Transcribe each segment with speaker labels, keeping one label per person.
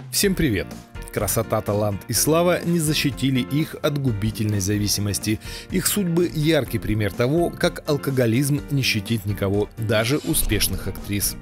Speaker 1: Всем привет! Красота, талант и слава не защитили их от губительной зависимости. Их судьбы – яркий пример того, как алкоголизм не щадит никого, даже успешных актрис.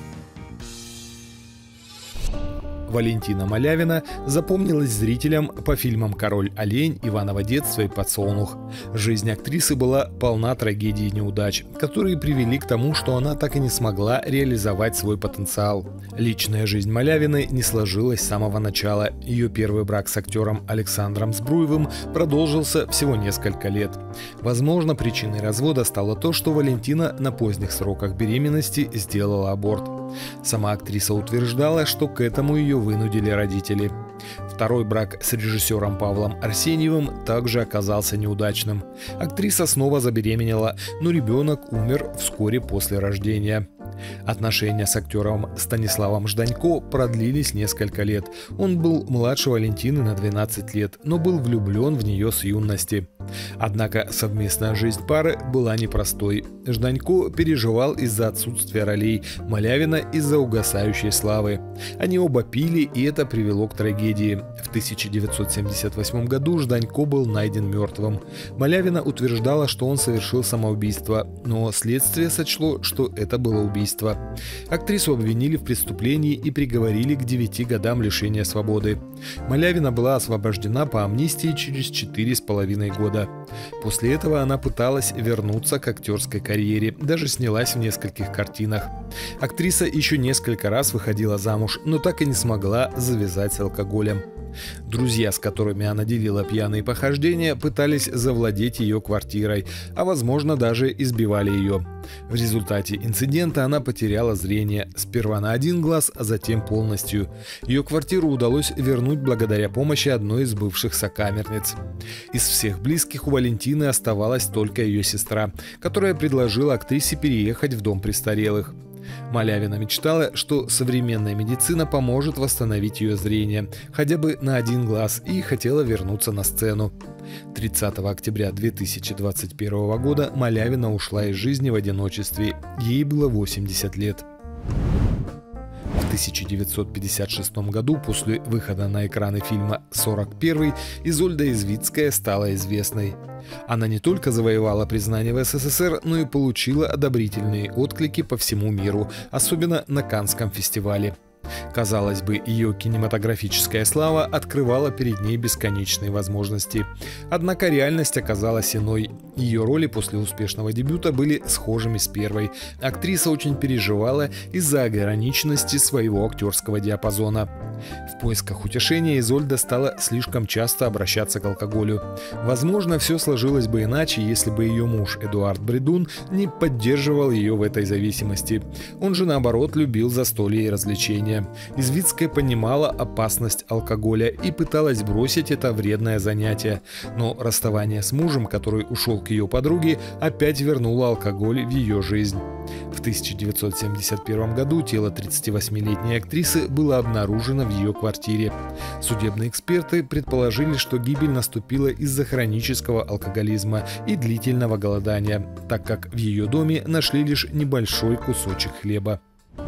Speaker 1: Валентина Малявина запомнилась зрителям по фильмам «Король олень», «Иваново детство» и «Подсолнух». Жизнь актрисы была полна трагедий и неудач, которые привели к тому, что она так и не смогла реализовать свой потенциал. Личная жизнь Малявиной не сложилась с самого начала. Ее первый брак с актером Александром Збруевым продолжился всего несколько лет. Возможно, причиной развода стало то, что Валентина на поздних сроках беременности сделала аборт. Сама актриса утверждала, что к этому ее вынудили родители. Второй брак с режиссером Павлом Арсеньевым также оказался неудачным. Актриса снова забеременела, но ребенок умер вскоре после рождения. Отношения с актером Станиславом Жданько продлились несколько лет. Он был младше Валентины на 12 лет, но был влюблен в нее с юности. Однако совместная жизнь пары была непростой. Жданько переживал из-за отсутствия ролей, Малявина из-за угасающей славы. Они оба пили, и это привело к трагедии. В 1978 году Жданько был найден мертвым. Малявина утверждала, что он совершил самоубийство, но следствие сочло, что это было убийство. Актрису обвинили в преступлении и приговорили к 9 годам лишения свободы. Малявина была освобождена по амнистии через 4,5 года. После этого она пыталась вернуться к актерской карьере, даже снялась в нескольких картинах. Актриса еще несколько раз выходила замуж, но так и не смогла завязать с алкоголем. Друзья, с которыми она делила пьяные похождения, пытались завладеть ее квартирой, а возможно даже избивали ее. В результате инцидента она потеряла зрение, сперва на один глаз, а затем полностью. Ее квартиру удалось вернуть благодаря помощи одной из бывших сокамерниц. Из всех близких у Валентины оставалась только ее сестра, которая предложила актрисе переехать в дом престарелых. Малявина мечтала, что современная медицина поможет восстановить ее зрение, хотя бы на один глаз, и хотела вернуться на сцену. 30 октября 2021 года Малявина ушла из жизни в одиночестве. Ей было 80 лет. В 1956 году, после выхода на экраны фильма «41», Изольда Извицкая стала известной. Она не только завоевала признание в СССР, но и получила одобрительные отклики по всему миру, особенно на Каннском фестивале. Казалось бы, ее кинематографическая слава открывала перед ней бесконечные возможности. Однако реальность оказалась иной. Ее роли после успешного дебюта были схожими с первой. Актриса очень переживала из-за ограниченности своего актерского диапазона. В поисках утешения Изольда стала слишком часто обращаться к алкоголю. Возможно, все сложилось бы иначе, если бы ее муж Эдуард Бредун не поддерживал ее в этой зависимости. Он же, наоборот, любил застолья и развлечения. Извицкая понимала опасность алкоголя и пыталась бросить это вредное занятие. Но расставание с мужем, который ушел к ее подруге, опять вернуло алкоголь в ее жизнь. В 1971 году тело 38-летней актрисы было обнаружено в ее квартире. Судебные эксперты предположили, что гибель наступила из-за хронического алкоголизма и длительного голодания, так как в ее доме нашли лишь небольшой кусочек хлеба.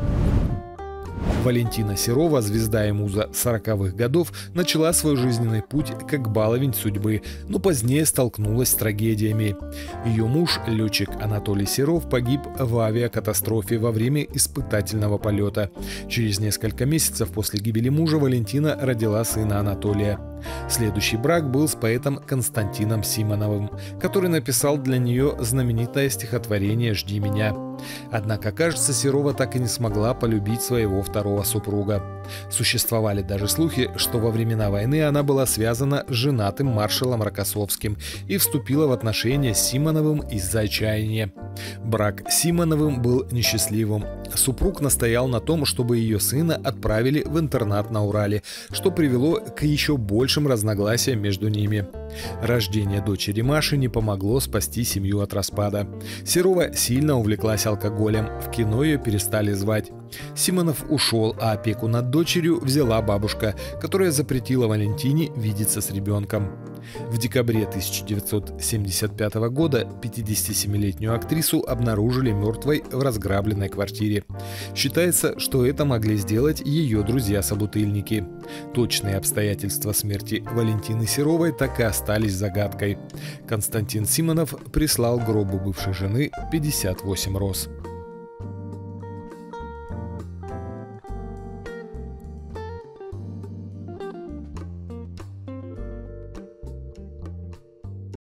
Speaker 1: Валентина Серова, звезда и муза 40-х годов, начала свой жизненный путь как баловень судьбы, но позднее столкнулась с трагедиями. Ее муж, летчик Анатолий Серов, погиб в авиакатастрофе во время испытательного полета. Через несколько месяцев после гибели мужа Валентина родила сына Анатолия. Следующий брак был с поэтом Константином Симоновым, который написал для нее знаменитое стихотворение «Жди меня». Однако, кажется, Серова так и не смогла полюбить своего второго супруга. Существовали даже слухи, что во времена войны она была связана с женатым маршалом Рокоссовским и вступила в отношения с Симоновым из-за отчаяния. Брак с Симоновым был несчастливым. Супруг настоял на том, чтобы ее сына отправили в интернат на Урале, что привело к еще большим разногласиям между ними. Рождение дочери Маши не помогло спасти семью от распада. Серова сильно увлеклась алкоголем, в кино ее перестали звать. Симонов ушел, а опеку над дочерью взяла бабушка, которая запретила Валентине видеться с ребенком. В декабре 1975 года 57-летнюю актрису обнаружили мертвой в разграбленной квартире. Считается, что это могли сделать ее друзья-собутыльники. Точные обстоятельства смерти Валентины Серовой так и остались загадкой. Константин Симонов прислал к гробу бывшей жены 58 роз.